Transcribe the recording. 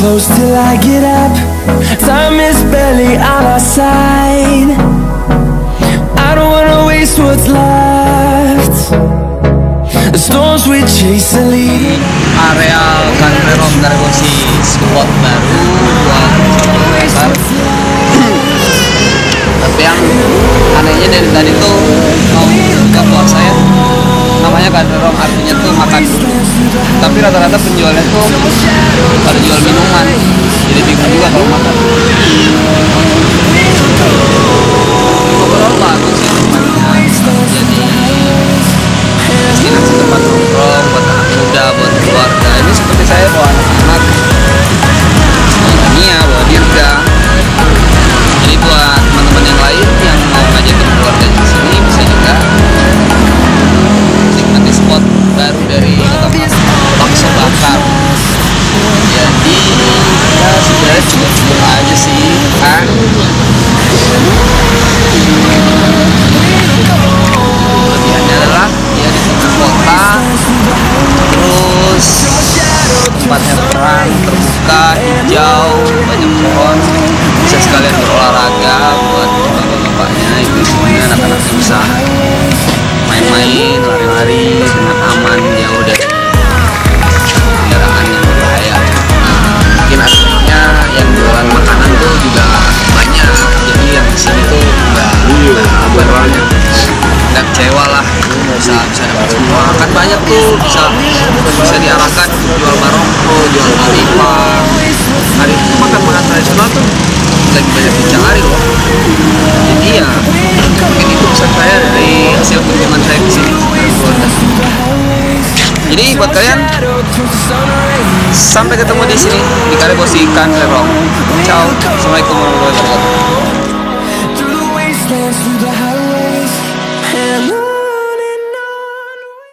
close till I get up. Time is barely on our side. I don't wanna waste what's left. The storms we chase are leading. Areal Kandrerom Garbosi, spot baru buat meter. Tapi yang anehnya dari tadi tuh mau buka puasa ya, namanya Kandrerom, artinya tuh makan. Tapi rata-rata penjualnya tuh pada jual minuman, jadi bingung juga kalau makan. Overall bagus sih tempatnya, jadi destinasi tempat nongkrong buat anak muda, buat keluarga. Ini seperti saya bawa anak-anak, bawa Nia, bawa Dirga. Jadi buat teman-teman yang lain yang mau ngajakin keluarga di sini bisa juga nikmati spot baru dari Kota Malang, bakso bakar. Jadi ya sebenarnya cukup aja sih kan. Kelebihannya adalah ya di tengah kota, terus tempatnya terang, terbuka, hijau, banyak pohon, bisa sekalian berolahraga buat bapak-bapaknya, ibu-ibunya, anak-anaknya bisa main-main, lari-lari dengan aman, jauh dari kendaraan yang berbahaya. Mungkin akhirnya yang jualan makanan tuh juga banyak, jadi yang kesini tuh nggak kecewa lah, bisa dapat semua. Kan banyak tuh bisa diarahkan untuk jual barongko, jual tarifan. Hari itu makan tradisional tuh lagi banyak dicari loh. Jadi ya mungkin itu pesan saya dari hasil kunjungan saya ke sini dari keluarga. Jadi buat kalian, sampai ketemu di sini di Karebosi Kandrerom. Ciao, assalamualaikum warahmatullahi wabarakatuh.